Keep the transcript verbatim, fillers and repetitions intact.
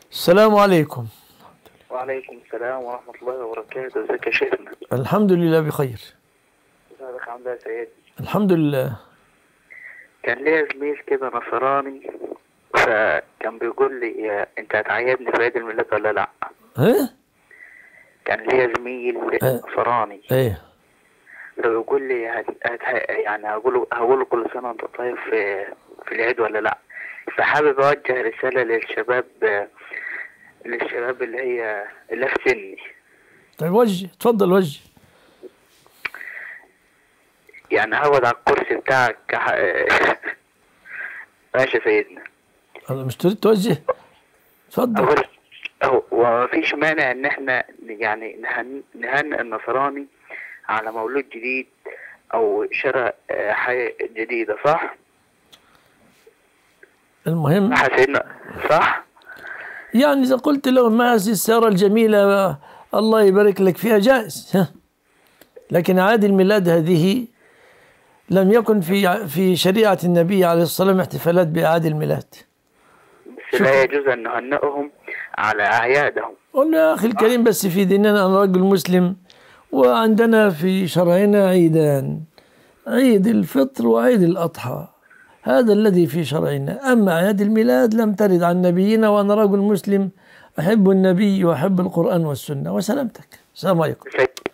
السلام عليكم. وعليكم السلام ورحمة الله وبركاته. ازيك يا شيخنا؟ الحمد لله بخير. ازيك عامل ايه يا سيدي؟ الحمد لله. كان ليا زميل كده نصراني، فكان بيقول لي انت هتعيدني في عيد الميلاد ولا لا؟ ها؟ كان ليا زميل اه نصراني، ايه فبيقول لي هت... هت... يعني هقول هقول كل سنة وانت طيب في في العيد ولا لا؟ فحابب اوجه رسالة للشباب للشباب اللي هي اللي في سني. طيب وجه، اتفضل وجه. يعني هقعد على الكرسي بتاعك كح... ماشي يا سيدنا. انا مش تريد توجه؟ اتفضل. أقول أهو، ومفيش مانع إن إحنا يعني نهن... نهنئ النصراني على مولود جديد أو شراء آه، حياة جديدة، صح؟ المهم صح يا سيدنا، صح؟ يعني إذا قلت له ما هذه السيارة الجميلة الله يبارك لك فيها جائز، ها؟ لكن عيد الميلاد هذه لم يكن في في شريعة النبي عليه الصلاة والسلام احتفالات بأعياد الميلاد. بس لا يجوز أن نهنئهم على أعيادهم. قلنا يا أخي الكريم بس في ديننا أنا رجل مسلم وعندنا في شرعنا عيدان، عيد الفطر وعيد الأضحى، هذا الذي في شرعنا. أما أعياد الميلاد لم ترد عن نبينا، وأنا رجل مسلم أحب النبي وأحب القرآن والسنة. وسلامتك. السلام عليكم.